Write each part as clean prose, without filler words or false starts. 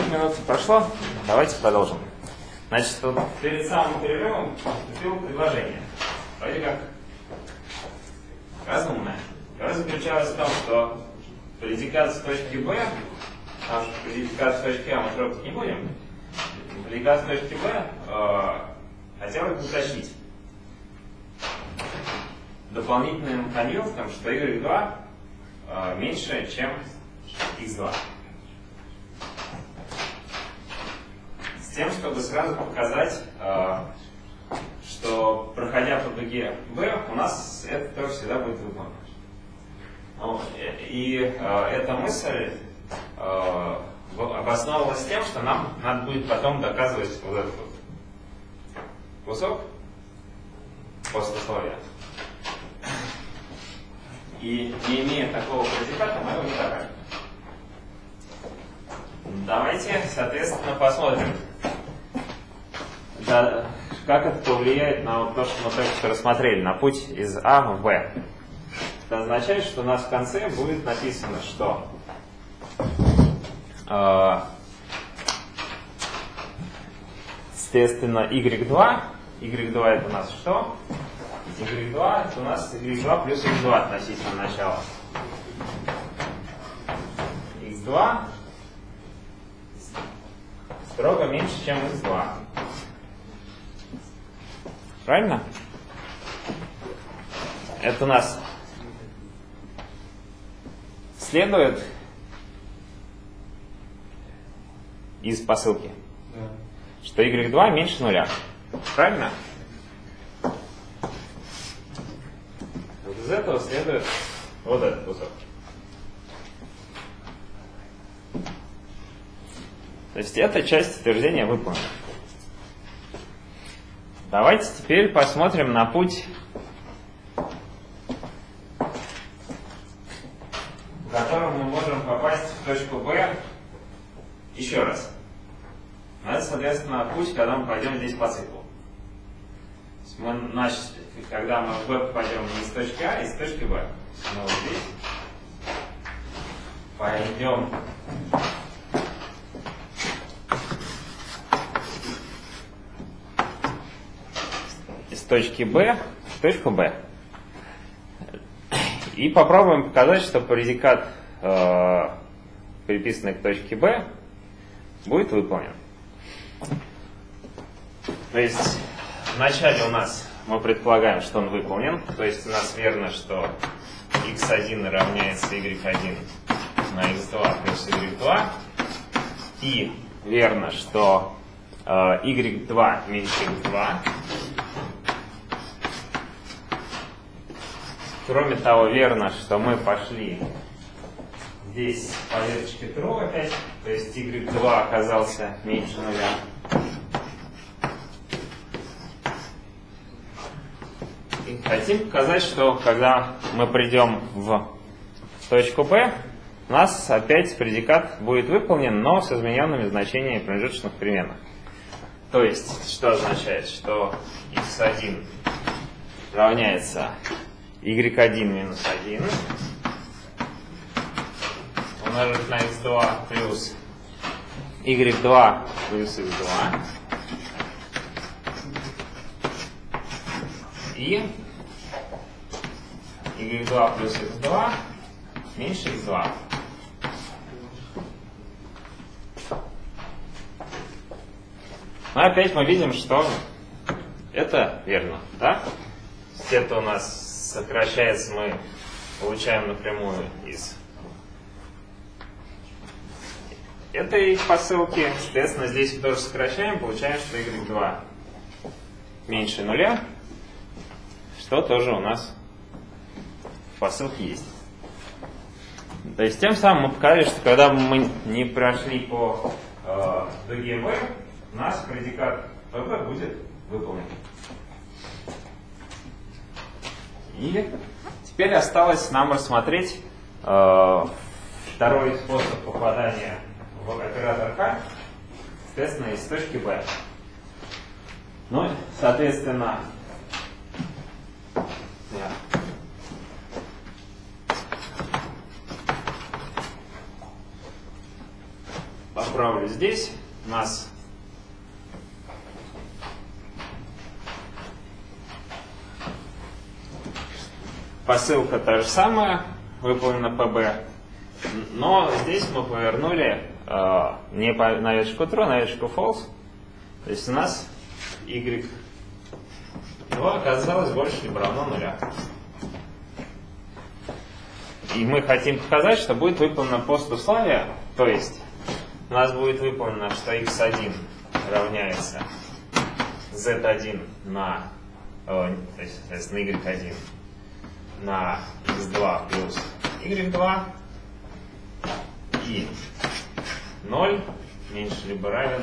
10 минут прошло, давайте продолжим. Значит, вот перед самым перерывом поступило предложение. Вроде как разумное. Которое заключалось в том, что предикат с точки Б, потому что предикат с точки А мы трогать не будем, предикат с точки Б хотелось бы уточнить дополнительным конъюнктом, что y2 меньше, чем x2. С тем, чтобы сразу показать, что, проходя по дуге B, у нас это тоже всегда будет выполнено. И эта мысль обосновывалась тем, что нам надо будет потом доказывать вот этот вот кусок послесловия. И не имея такого предиката, мы его не докажем. Давайте, соответственно, посмотрим, как это повлияет на вот то, что мы только что рассмотрели, на путь из А в Б. Это означает, что у нас в конце будет написано, что естественно, y2 это у нас что? y2 это у нас y2 плюс x2 относительно начала. x2 строго меньше, чем x2. Правильно? Это у нас следует из посылки, что y2 меньше нуля. Правильно? Вот из этого следует вот этот кусок. То есть эта часть утверждения выполнена. Давайте теперь посмотрим на путь, в котором мы можем попасть в точку B еще раз. Это, соответственно, путь, когда мы пойдем здесь по циклу. Мы начали, когда мы в B попадем не из точки А, а из точки B. Мы вот здесь пойдем из точки B в точку B. И попробуем показать, что предикат, приписанный к точке B, будет выполнен. То есть вначале у нас мы предполагаем, что он выполнен. То есть у нас верно, что x1 равняется y1 на x2 плюс y2. И верно, что y2 меньше x2. Кроме того, верно, что мы пошли здесь по веточке true опять, то есть y2 оказался меньше нуля. И хотим показать, что когда мы придем в точку P, у нас опять предикат будет выполнен, но с измененными значениями промежуточных переменных. То есть, что означает, что x1 равняется y1 минус 1 умножить на x2 плюс y2 плюс x2 и y2 плюс x2 меньше x2. Но опять мы видим, что это верно, да? Это у нас сокращается, мы получаем напрямую из этой посылки. Соответственно, здесь мы тоже сокращаем, получаем, что y2 меньше нуля, что тоже у нас в посылке есть. То есть тем самым мы показали, что когда мы не прошли по дуге B, у нас предикат PB будет выполнен. И теперь осталось нам рассмотреть второй способ попадания в оператор K, соответственно, из точки B. Ну, соответственно, поправлю добавлю здесь. У нас посылка та же самая, выполнена PB, но здесь мы повернули не на веточку true, на веточку false. То есть у нас y2 оказалось больше либо равно 0. И мы хотим показать, что будет выполнено постусловие, то есть у нас будет выполнено, что x1 равняется z1 на, то есть, соответственно, y1 на x2 плюс y2 и 0 меньше либо равен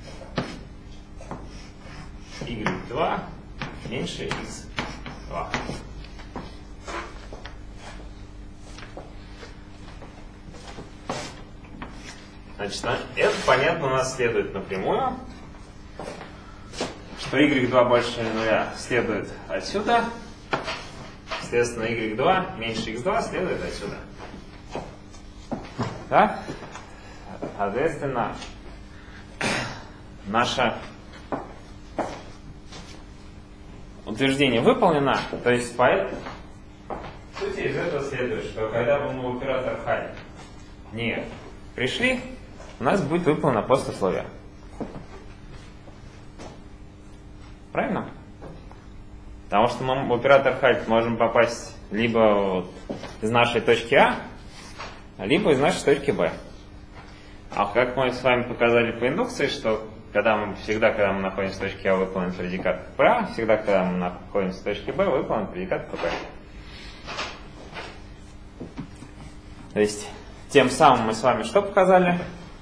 y2 меньше x2. Значит, это понятно у нас следует напрямую, что y2 больше 0 следует отсюда, соответственно, y2 меньше x2 следует отсюда. Так? Соответственно, наше утверждение выполнено, то есть поэтому в сути из этого следует, что когда бы мы в оператор халь не пришли, у нас будет выполнено постусловие. Правильно? Потому что мы в оператор халь можем попасть либо вот из нашей точки А, либо из нашей точки Б. А как мы с вами показали по индукции, что всегда, когда мы находимся в точке А, выполнен предикат ПА, всегда, когда мы находимся в точке Б, выполнен предикат ПБ. То есть, тем самым мы с вами что показали?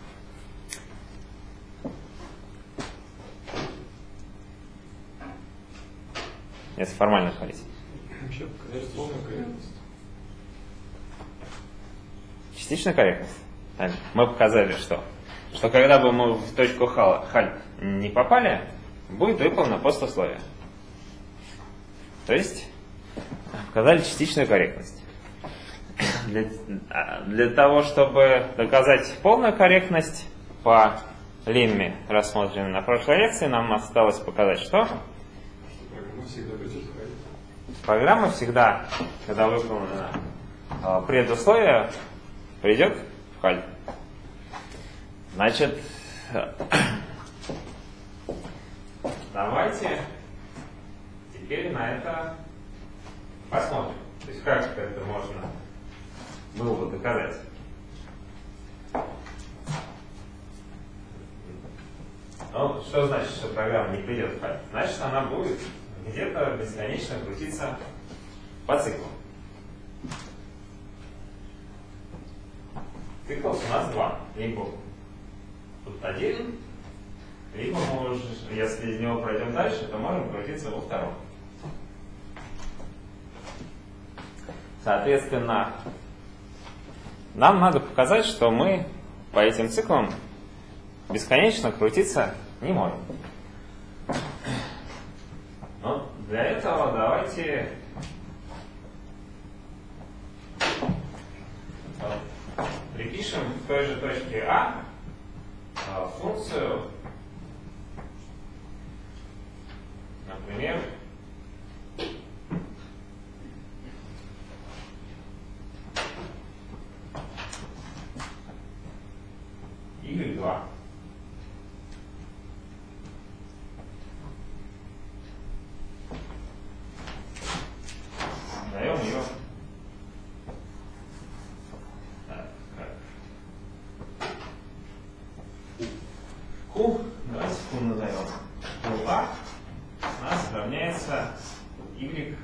Если формально говорить. Частичная корректность. Мы показали, что когда бы мы в точку халь не попали, будет выполнено постусловие. То есть показали частичную корректность. Для того, чтобы доказать полную корректность по лемме, рассмотренной на прошлой лекции, нам осталось показать, что программа всегда, когда выполнено предусловие, придет в халь. Значит, давайте теперь на это посмотрим. То есть как это можно было бы доказать. Ну, что значит, что программа не придет в халь? Значит, она будет где-то бесконечно крутиться по циклу. Цикл у нас два. Либо тут один, либо мы уже, если из него пройдем дальше, то можем крутиться во втором. Соответственно, нам надо показать, что мы по этим циклам бесконечно крутиться не можем. Но для этого давайте припишем в той же точке А функцию, например, y2. Даем ее. Q, давайте Q назовем. QA у нас равняется y2.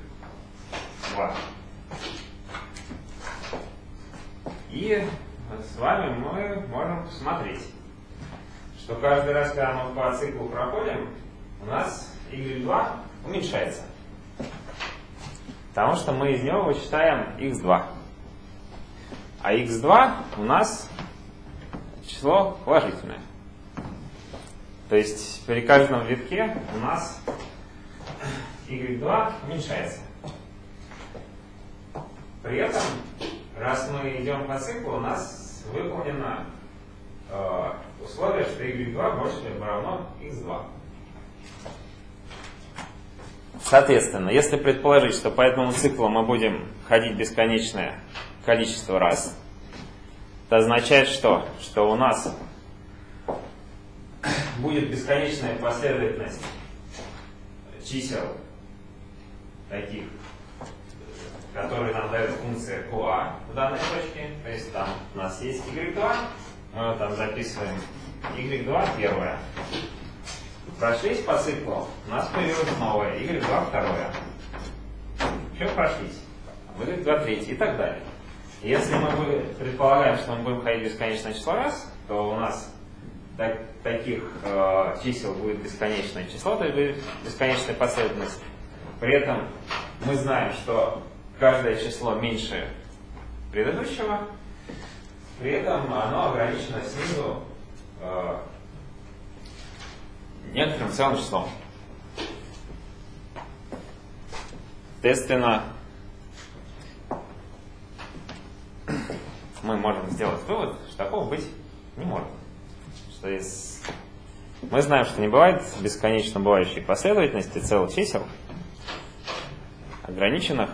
И с вами мы можем посмотреть, что каждый раз, когда мы по циклу проходим, у нас y2 уменьшается. Потому что мы из него вычитаем x2. А x2 у нас число положительное. То есть при каждом витке у нас y2 уменьшается. При этом, раз мы идем по циклу, у нас выполнено условие, что y2 больше либо равно x2. Соответственно, если предположить, что по этому циклу мы будем ходить бесконечное количество раз, это означает что? Что у нас будет бесконечная последовательность чисел таких, которые нам дает функция QA в данной точке. То есть там у нас есть y2, мы там записываем y2 первое. Прошлись по циклу, у нас появилось новое, y2 второе. Еще прошлись, y2 третье и так далее. Если мы предполагаем, что мы будем ходить бесконечное число раз, то у нас таких чисел будет бесконечное число, то есть бесконечная последовательность. При этом мы знаем, что каждое число меньше предыдущего, при этом оно ограничено снизу некоторым целым числом. Соответственно, мы можем сделать вывод, что такого быть не может. Что мы знаем, что не бывает бесконечно бывающей последовательности целых чисел, ограниченных.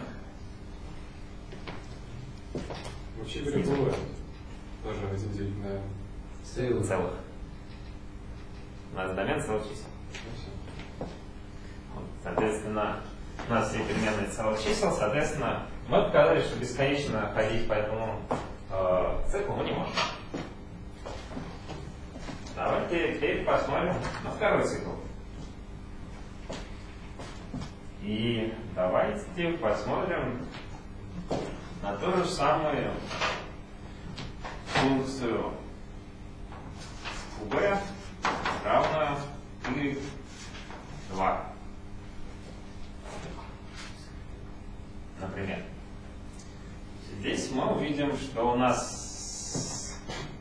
Вообще говоря, бывает. Тоже разделить на целых. У нас домен целых чисел. Вот, соответственно, у нас все переменные целых чисел, соответственно, мы показали, что бесконечно ходить по этому циклу мы не можем. Давайте теперь посмотрим на второй цикл. И давайте посмотрим на ту же самую функцию b равную y2. Например. Здесь мы увидим, что у нас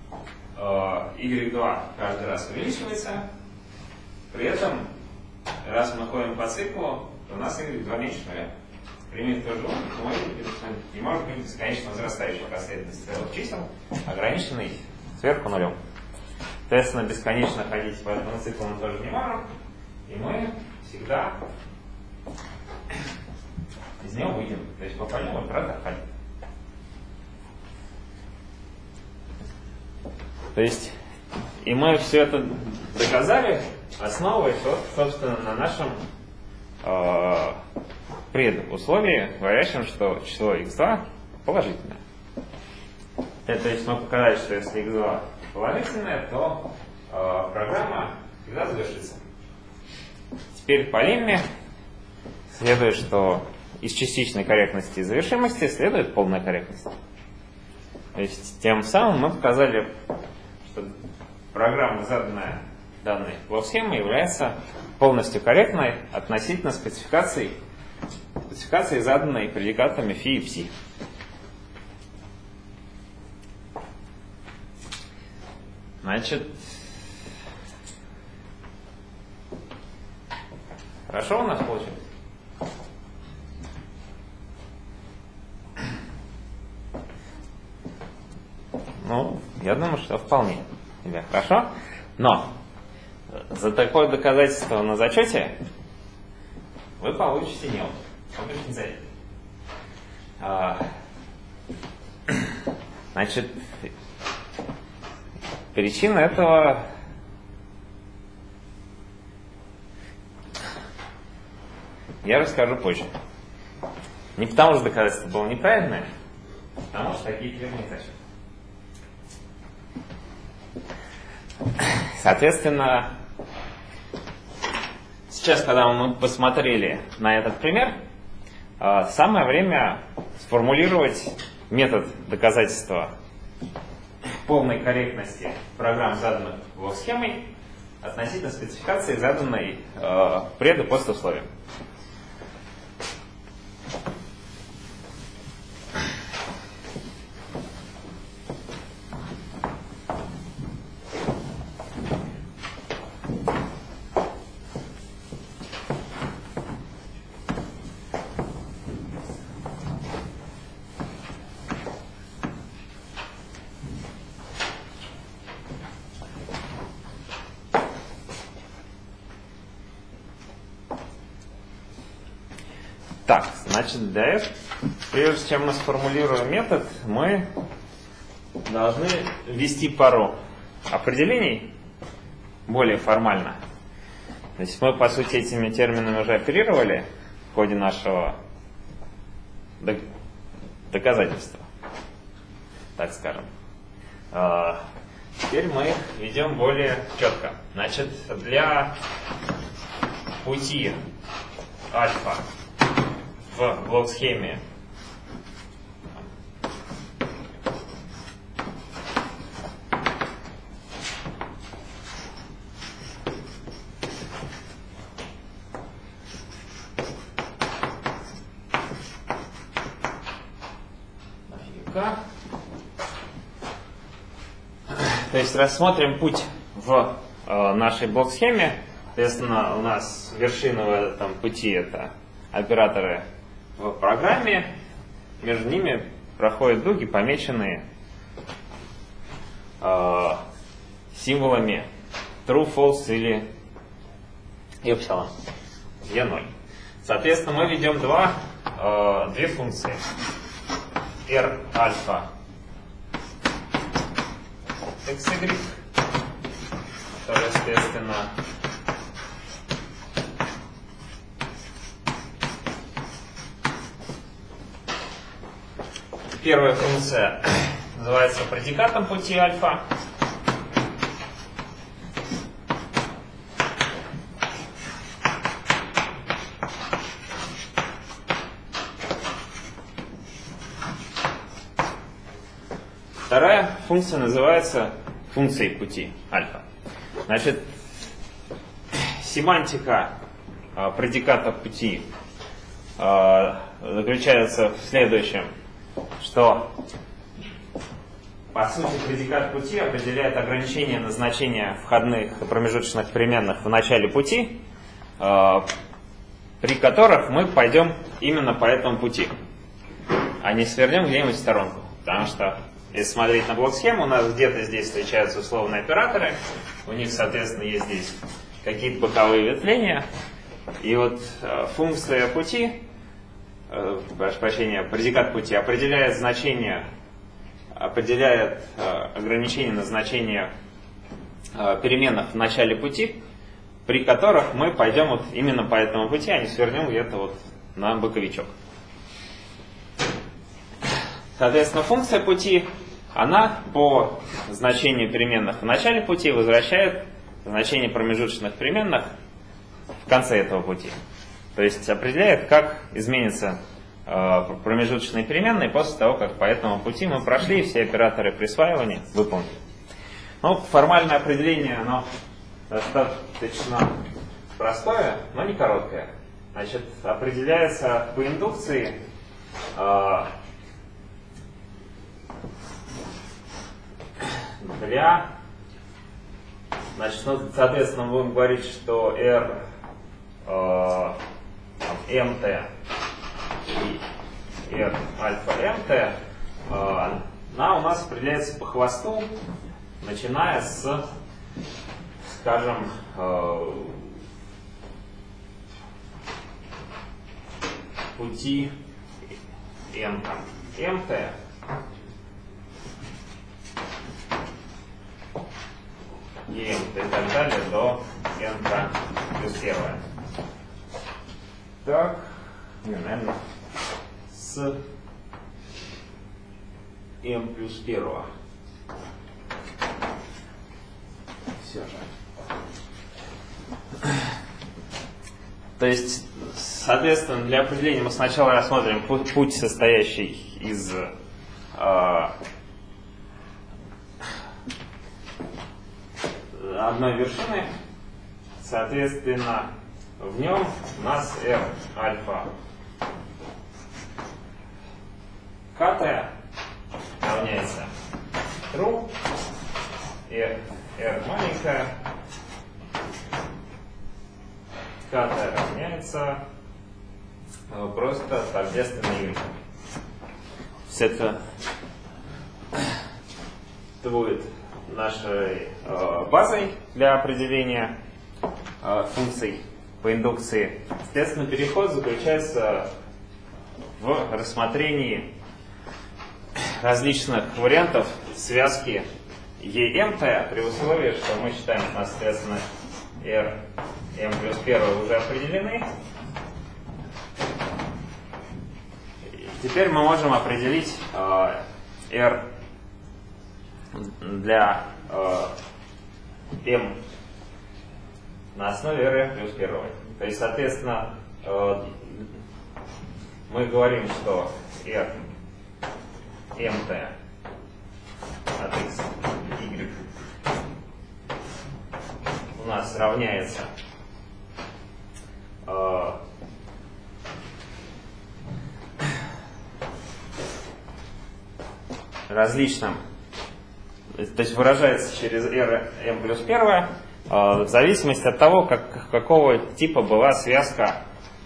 y2 каждый раз увеличивается. При этом, раз мы ходим по циклу, то у нас y2 меньше нуля. Примет тоже не может быть бесконечно возрастающей последовательности целых чисел, ограниченной сверху нулем. Соответственно, бесконечно ходить по этому циклу мы тоже не можем, и мы всегда из него выйдем. То есть по нему обратно ходить. То есть, и мы все это доказали, основываясь, собственно, на нашем предусловии, говорящем, что число x2 положительное. То есть мы показали, что если x2 положительное, то программа всегда завершится. Теперь по лемме следует, что из частичной корректности и завершимости следует полная корректность. То есть тем самым мы показали, что программа, заданная данной блок-схемой, является полностью корректной относительно спецификации, заданной предикатами φ и ψ. Значит, хорошо у нас получилось? Ну, я думаю, что вполне себе хорошо. Но за такое доказательство на зачете вы получите неопыт. Очень ценный. Значит, причина этого я расскажу позже. Не потому, что доказательство было неправильное, а потому что такие требования зачем. Соответственно, сейчас, когда мы посмотрели на этот пример, самое время сформулировать метод доказательства полной корректности программ, заданных блок-схемой, относительно спецификации, заданной пред- и послеусловием. Так, значит, для этого, прежде чем мы сформулируем метод, мы должны ввести пару определений более формально. То есть мы, по сути, этими терминами уже оперировали в ходе нашего доказательства, так скажем. Теперь мы их ведем более четко. Значит, для пути альфа в блок-схеме то есть рассмотрим путь в нашей блок-схеме. Соответственно, у нас вершина в этом пути — это операторы в программе. Между ними проходят дуги, помеченные символами true, false или epsilon, e0. Соответственно, мы ведем две функции. R альфа xy, которая, соответственно, первая функция называется предикатом пути альфа. Вторая функция называется функцией пути альфа. Значит, семантика предиката пути заключается в следующем, что по сути предикат пути определяет ограничение назначения входных и промежуточных переменных в начале пути, при которых мы пойдем именно по этому пути, а не свернем где-нибудь в сторонку. Потому что если смотреть на блок-схему, у нас где-то здесь встречаются условные операторы, у них, соответственно, есть здесь какие-то боковые ветвления, и вот функция пути, прошу прощения, предикат пути определяет значение, определяет ограничение назначения переменных в начале пути, при которых мы пойдем вот именно по этому пути, а не свернем где-то вот на боковичок. Соответственно, функция пути, она по значению переменных в начале пути возвращает значение промежуточных переменных в конце этого пути. То есть определяет, как изменятся промежуточные переменные после того, как по этому пути мы прошли все операторы присваивания выполнили. Ну, формальное определение, оно достаточно простое, но не короткое. Значит, определяется по индукции для, значит, ну, соответственно, будем говорить, что R mt и R альфа mt, она у нас определяется по хвосту, начиная с, скажем, пути n, mt, и так далее до n плюс 1. Так, наверное, с m плюс 1. Все же. То есть, соответственно, для определения мы сначала рассмотрим путь, состоящий из одной вершины. Соответственно, в нем у нас R альфа кт равняется true, и R маленькая кт равняется просто тождественно y. Все это будет нашей базой для определения функций по индукции. Соответственно, переход заключается в рассмотрении различных вариантов связки EMT при условии, что мы считаем, у нас, соответственно, R, M плюс 1 уже определены. Теперь мы можем определить R для M на основе R плюс 1. То есть, соответственно, мы говорим, что R MT от X, Y у нас равняется различным, то есть выражается через R M плюс 1 в зависимости от того, какого типа была связка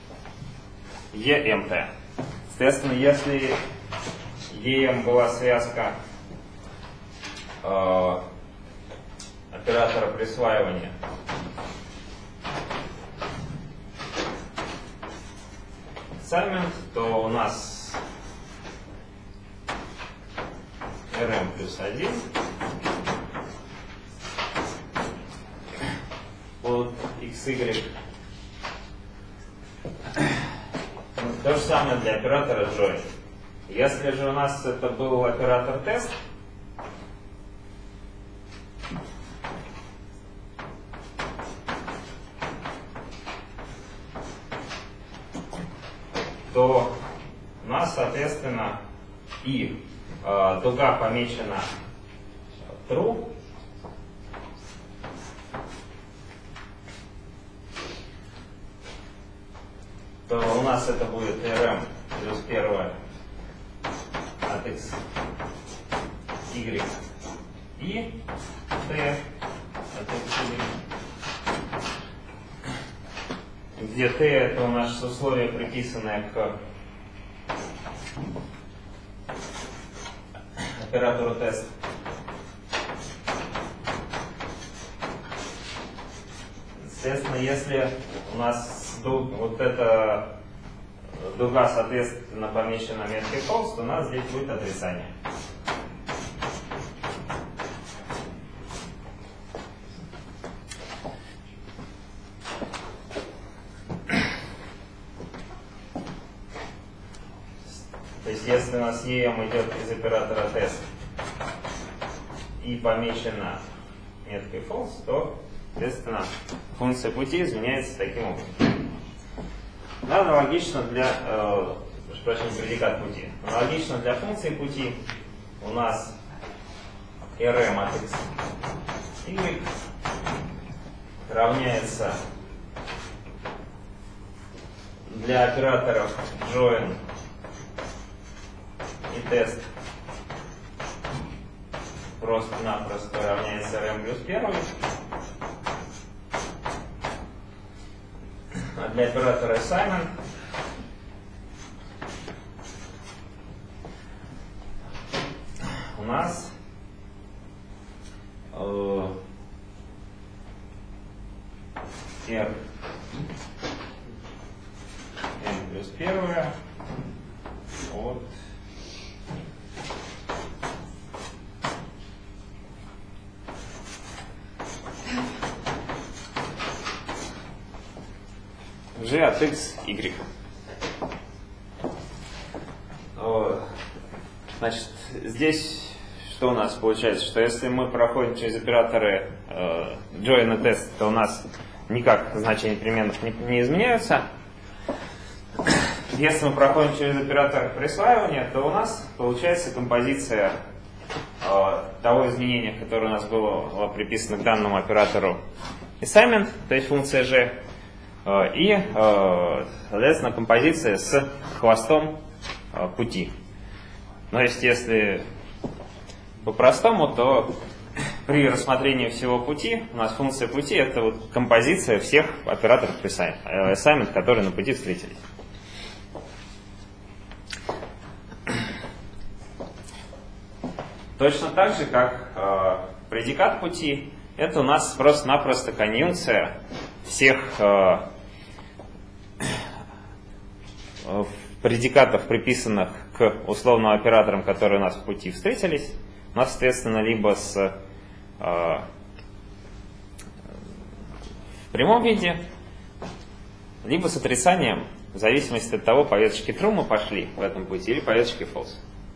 EMT. Соответственно, если EM была связка оператора присваивания assignment, то у нас RM плюс 1 от XY. То же самое для оператора join. Если же у нас это был оператор тест, то у нас, соответственно, и дуга помечена true, то у нас это будет RM плюс 1 от X, Y и T от X, Y, где T это у нас условие, приписанное к оператору тест. Естественно, если у нас вот эта дуга, соответственно, помечена меткой false, то у нас здесь будет отрицание. То есть, если у нас EM идет из оператора тест и помечена меткой false, то, соответственно, функция пути изменяется таким образом. Аналогично для, предикат пути. Аналогично для функции пути у нас RM от X, Y равняется для операторов join и тест просто-напросто равняется RM плюс 1. А для оператора assignment у нас R M плюс 1 от G от X, Y. Значит, здесь что у нас получается? Что если мы проходим через операторы join и test, то у нас никак значения переменных не изменяются. Если мы проходим через оператор присваивания, то у нас получается композиция того изменения, которое у нас было приписано к данному оператору assignment, то есть функция G, и, соответственно, композиция с хвостом пути. Но если по-простому, то при рассмотрении всего пути у нас функция пути — это вот композиция всех операторов assignment, которые на пути встретились. Точно так же, как предикат пути, это у нас просто-напросто конъюнкция всех предикатов, приписанных к условным операторам, которые у нас в пути встретились, у нас, соответственно, либо в прямом виде, либо с отрицанием, в зависимости от того, по веточке true мы пошли в этом пути или по веточке false.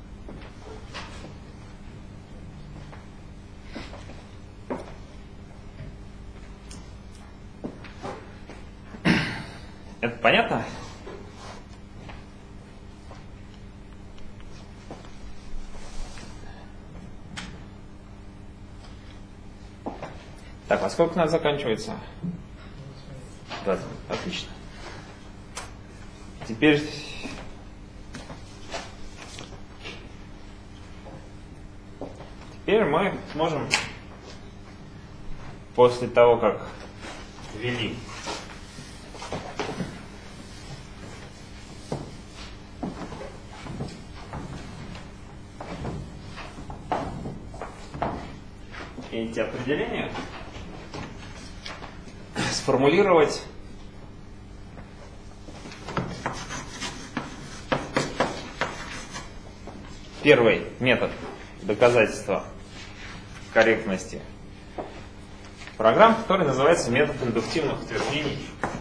Это понятно? Так, во сколько у нас заканчивается? 20. Отлично. Теперь мы сможем после того, как ввели эти определения, сформулировать первый метод доказательства корректности программ, который называется метод индуктивных утверждений.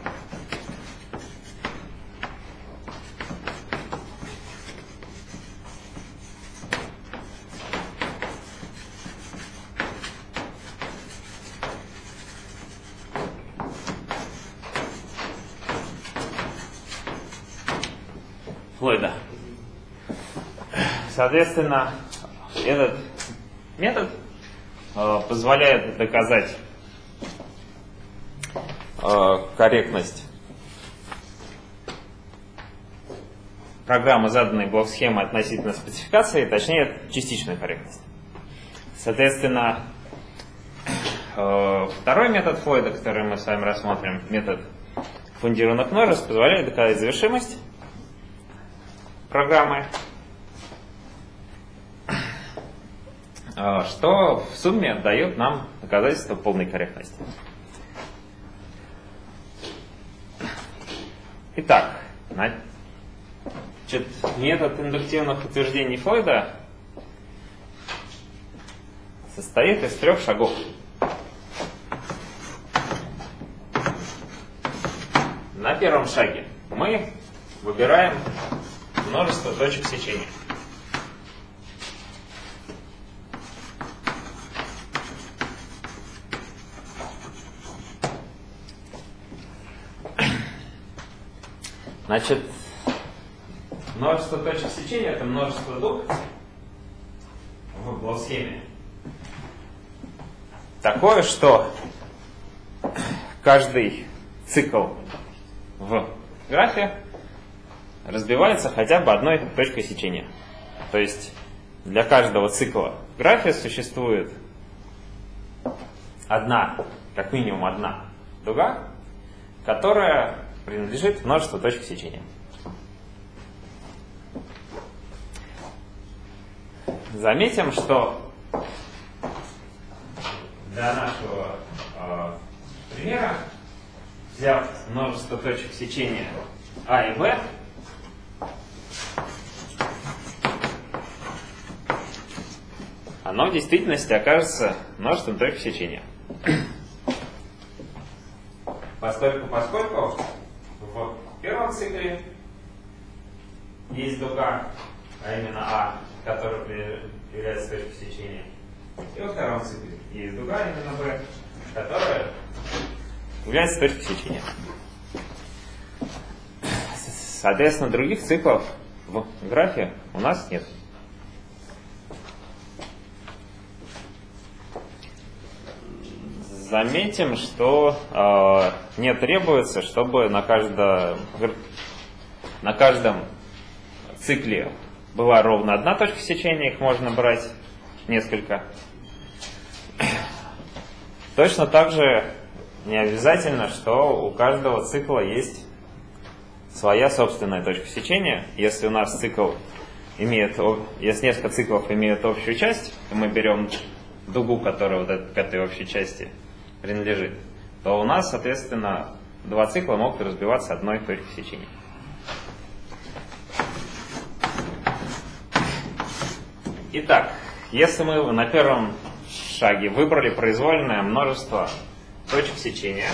Флойда. Соответственно, этот метод позволяет доказать корректность программы, заданной блок-схемой относительно спецификации, точнее, частичную корректность. Соответственно, второй метод Флойда, который мы с вами рассмотрим, метод фундированных множеств, позволяет доказать завершимость программы, что в сумме дает нам доказательство полной корректности. Итак, метод индуктивных утверждений Флойда состоит из 3 шагов. На первом шаге мы выбираем множество точек сечения. Значит, множество точек сечения — это множество дуг в блок-схеме. Такое, что каждый цикл в графе разбивается хотя бы одной точкой сечения. То есть для каждого цикла в графе существует как минимум одна дуга, которая принадлежит множеству точек сечения. Заметим, что для нашего примера, взяв множество точек сечения А и Б, оно в действительности окажется множеством точек сечения. Поскольку в первом цикле есть дуга, а именно А, которая является точкой сечения, и во втором цикле есть дуга, а именно Б, которая является точкой сечения. Соответственно, других циклов в графе у нас нет. Заметим, что не требуется, чтобы на каждом цикле была ровно одна точка сечения, их можно брать несколько. Точно так же не обязательно, что у каждого цикла есть своя собственная точка сечения. Если у нас если несколько циклов имеют общую часть, то мы берем дугу, которая к этой общей части принадлежит, то у нас, соответственно, два цикла могут разбиваться одной точкой сечения. Итак, если мы на первом шаге выбрали произвольное множество точек сечения,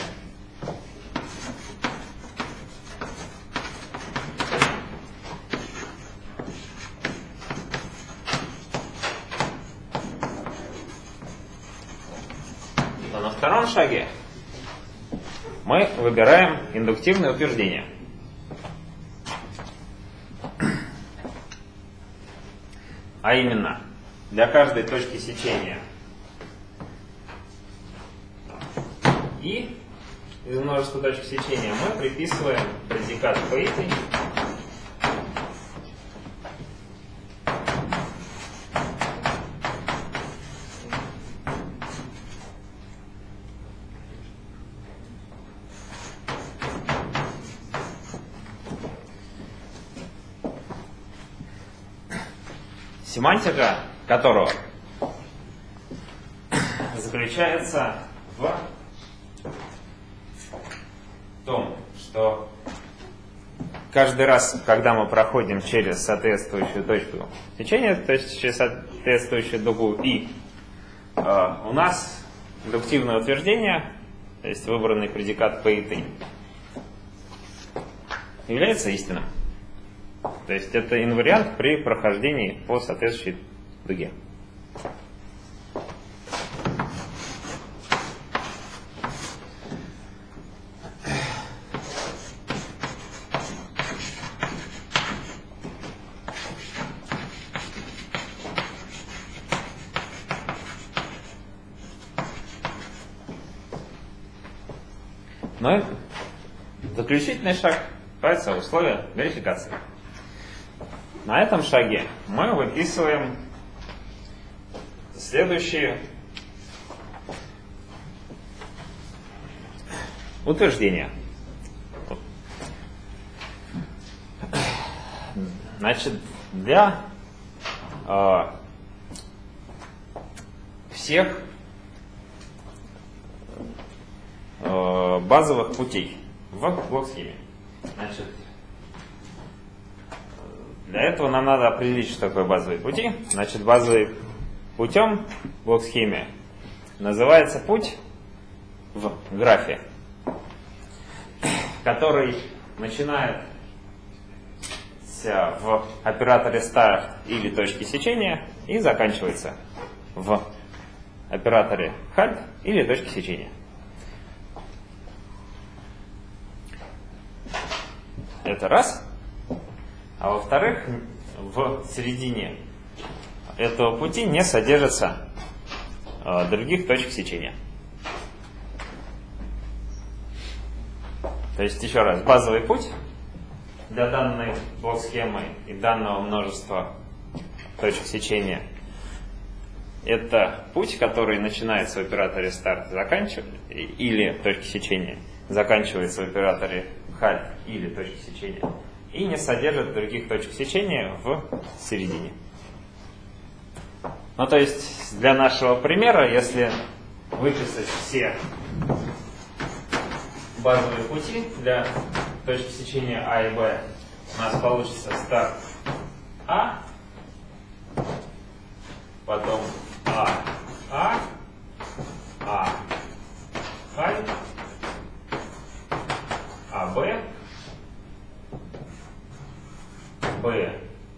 то на втором шаге мы выбираем индуктивное утверждение. А именно, для каждой точки сечения и из множества точек сечения мы приписываем предикат P. Семантика которого заключается в том, что каждый раз, когда мы проходим через соответствующую точку сечения, то есть через соответствующую дугу И, у нас индуктивное утверждение, то есть выбранный предикат P и T, является истинным. То есть это инвариант при прохождении по соответствующей дуге. Ну и заключительный шаг называется условия верификации. На этом шаге мы выписываем следующие утверждения. Значит, для всех базовых путей в блок-схеме. Значит, для этого нам надо определить, что такое базовые пути. Значит, базовым путем в блок-схеме называется путь в графе, который начинается в операторе start или точки сечения и заканчивается в операторе halt или точки сечения. Это раз. А во-вторых, в середине этого пути не содержится других точек сечения. То есть, еще раз, базовый путь для данной блок-схемы и данного множества точек сечения — это путь, который начинается в операторе start или точки сечения, заканчивается в операторе halt или точки сечения, и не содержит других точек сечения в середине. Ну, то есть, для нашего примера, если выписать все базовые пути для точки сечения А и Б, у нас получится старт А, потом halt, АБ, Б,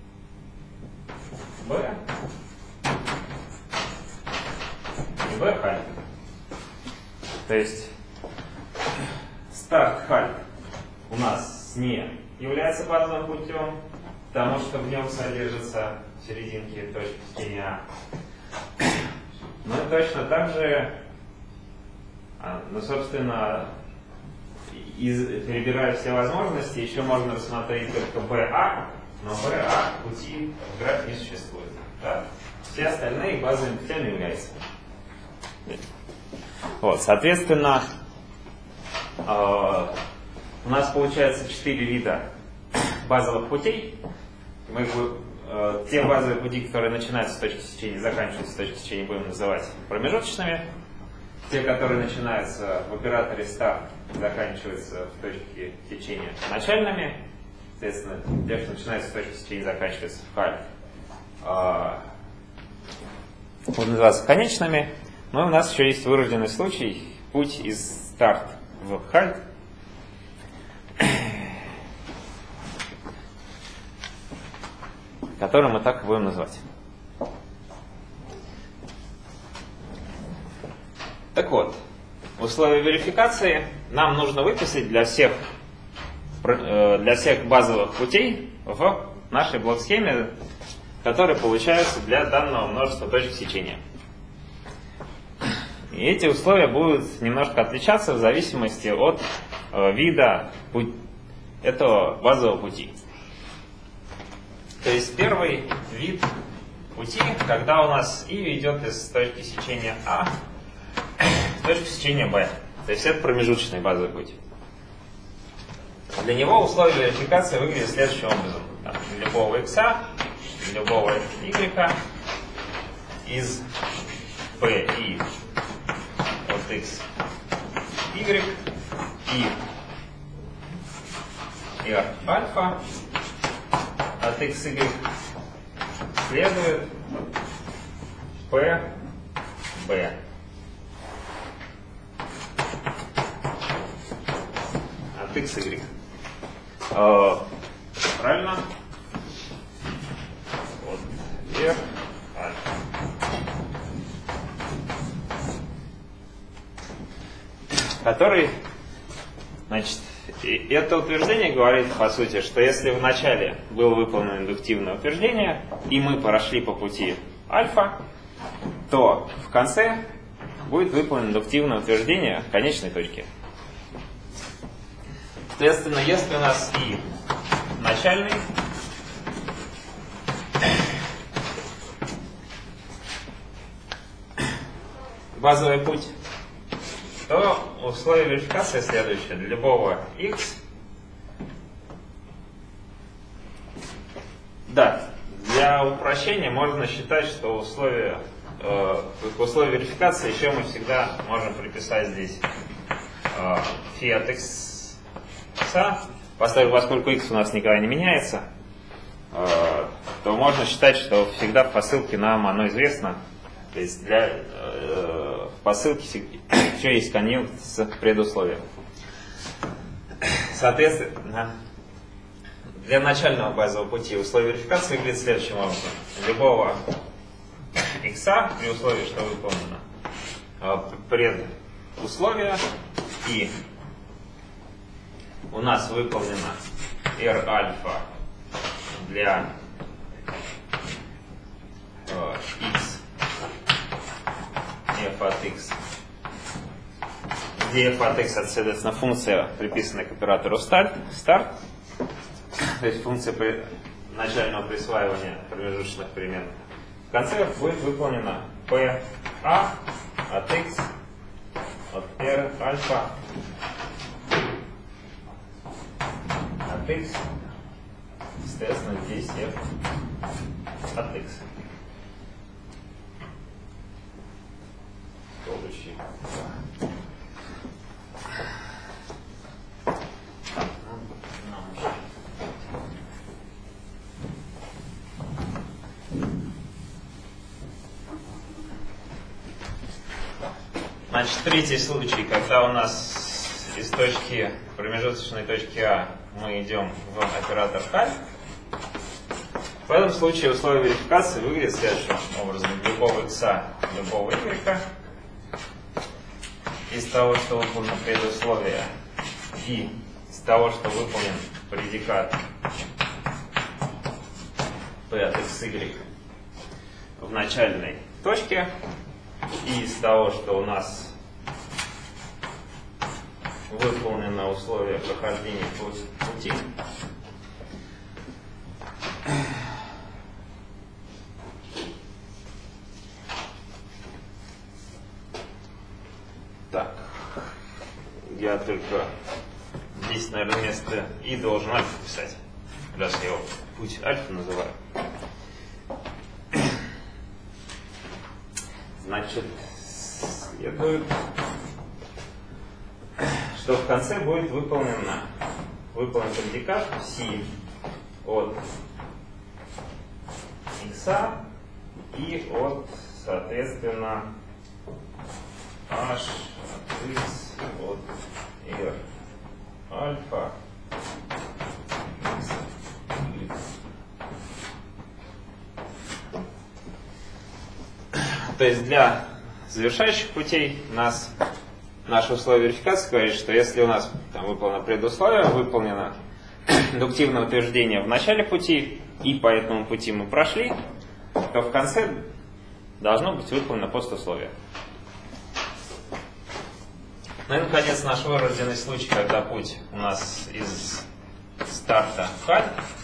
и Б halt. То есть старт halt у нас не является базовым путем, потому что в нем содержатся серединки точки сечения А. Ну и точно так же, собственно, перебирая все возможности, еще можно рассмотреть только БА, но БА пути в графе не существует. Да? Все остальные базовыми путями являются. Вот, соответственно, у нас получается 4 вида базовых путей. Мы те базовые пути, которые начинаются с точки сечения и заканчиваются с точки сечения, будем называть промежуточными. Те, которые начинаются в операторе start, заканчиваются в точке сечения начальными. Соответственно, те, что начинаются с точки сечения, заканчиваются в halt. будут называться конечными, но у нас еще есть вырожденный случай, путь из старт в halt, который мы так и будем называть. Так вот, условия верификации нам нужно выписать для всех базовых путей в нашей блок-схеме, которые получаются для данного множества точек сечения. И эти условия будут немножко отличаться в зависимости от вида этого базового пути. То есть первый вид пути, когда у нас и ведет из точки сечения А в точку сечения Б. То есть это промежуточный базовый путь. Для него условия верификации выглядят следующим образом. Для любого x, для любого y из P и от x, y и r альфа от x, y следует P, B. От x, y. Правильно? Вот R альфа. Который, значит, это утверждение говорит, по сути, что если в начале было выполнено индуктивное утверждение, и мы прошли по пути альфа, то в конце будет выполнено индуктивное утверждение конечной точки. Соответственно, если у нас и начальный базовый путь, то условие верификации следующее. Для любого x, да, для упрощения можно считать, что условие верификации еще мы всегда можем приписать здесь φ от x, поскольку x у нас никогда не меняется, то можно считать, что всегда в посылке нам оно известно. То есть в посылке еще есть конъюнкт с предусловием. Соответственно, для начального базового пути условие верификации выглядит следующим образом. Любого x при условии, что выполнено предусловие, и у нас выполнено r альфа для x f от x, где f от x, соответственно, функция, приписанная к оператору start, то есть функция начального присваивания промежуточных переменных. В конце будет выполнена p a от x от r альфа от x, соответственно, здесь f от x. Следующий. Значит, третий случай, когда у нас из промежуточной точки А мы идем в оператор halt. В этом случае условие верификации выглядит следующим образом. Любого x, любого y из того, что выполнено предусловие, и из того, что выполнен предикат p от x, y в начальной точке, и из того, что у нас выполнено условие прохождения пути, так, я только здесь, наверное, вместо и должен альфа писать, раз я его путь альфа называю. Значит, следует, что в конце будет выполнен предикат си от x и от соответственно, h от x от r альфа x. То есть для завершающих путей наше условие верификации говорит, что если у нас там выполнено предусловие, выполнено индуктивное утверждение в начале пути, и по этому пути мы прошли, то в конце должно быть выполнено постусловие. Ну и, наконец, наш вырожденный случай, когда путь у нас из старта в халь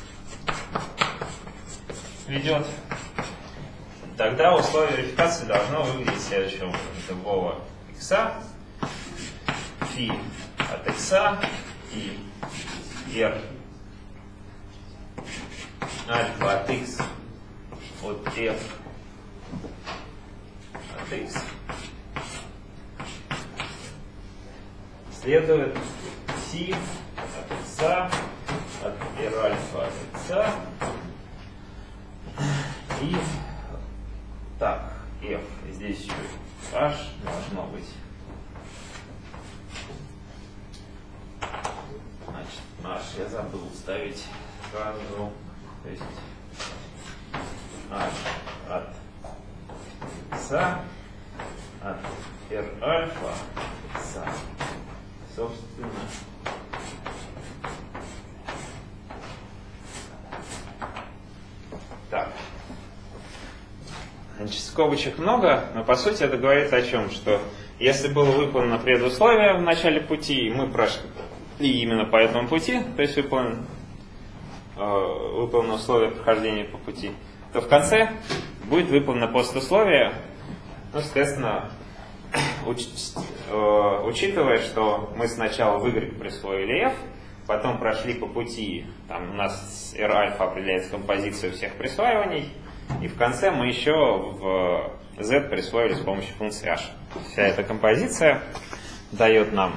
ведет, тогда условие верификации должно выглядеть следующим образом. Любого x, φ от x и r альфа от x от f от x следует φ от x от r альфа от x и так, f, здесь еще h должно быть. Значит, наш я забыл ставить сразу, то есть h от x от r альфа x, собственно, так. Значит, скобочек много, но по сути это говорит о чем? Что если было выполнено предусловие в начале пути, и мы прошли именно по этому пути, то есть выполнено условие прохождения по пути, то в конце будет выполнено постусловие, ну, соответственно, учитывая, что мы сначала в y присвоили f, потом прошли по пути, там у нас r альфа определяется композицию всех присваиваний, и в конце мы еще в z присвоили с помощью функции h. Вся эта композиция дает нам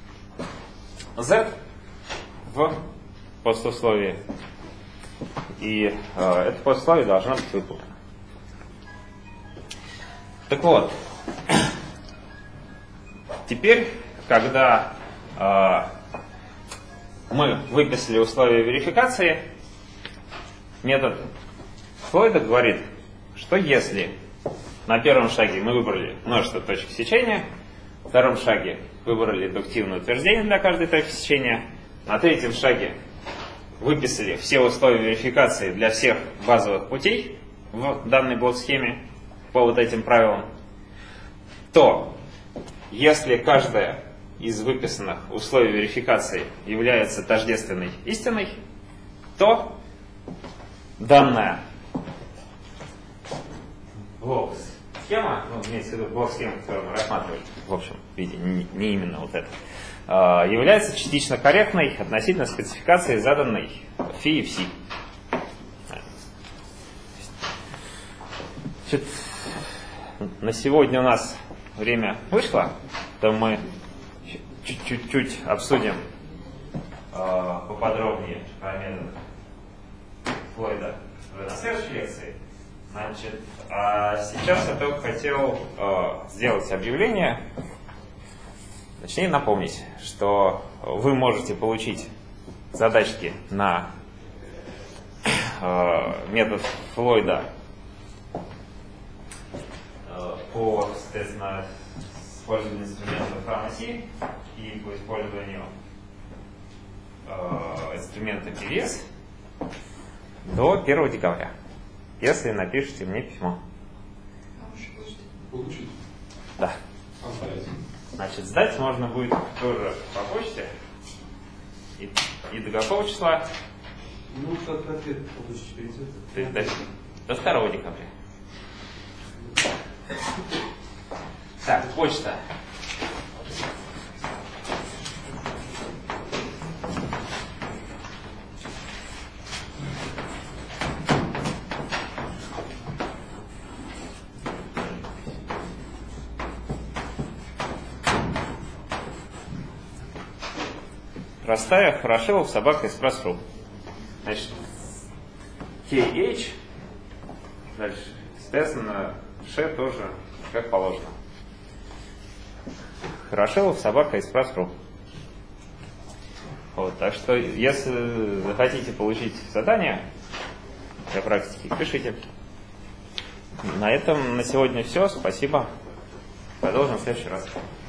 z в постусловии. И это постусловие должно быть выполнено. Так вот, теперь, когда мы выписали условия верификации, метод Флойда говорит, что если на первом шаге мы выбрали множество точек сечения, на втором шаге выбрали индуктивное утверждение для каждой точки сечения, на третьем шаге выписали все условия верификации для всех базовых путей в данной блок-схеме по вот этим правилам, то если каждое из выписанных условий верификации является тождественной истиной, то данная блок-схема, ну, имеется в виду блок-схема, которую мы рассматривали в общем виде, не именно вот это, является частично корректной относительно спецификации, заданной φ и φ. Значит, на сегодня у нас время вышло, то мы чуть-чуть обсудим поподробнее про метод Флойда на следующей лекции. Значит, а сейчас я только хотел сделать объявление, точнее напомнить, что вы можете получить задачки на метод Флойда по, соответственно, использованию инструментов равно-си и по использованию инструмента PVS до 1 декабря, если напишите мне письмо. Получить? Да. А сдать? Значит, сдать можно будет тоже по почте и до какого числа? Ну, как ответ получите перед То есть до 2 декабря. Так, почта. Растаев, Хорошилов, собака, экспресс.ру. Значит, KH, дальше, естественно, Ше тоже как положено. Хорошилов, собака, Экспресс.ру. Вот, так что, если захотите получить задание для практики, пишите. На этом на сегодня все. Спасибо. Продолжим в следующий раз.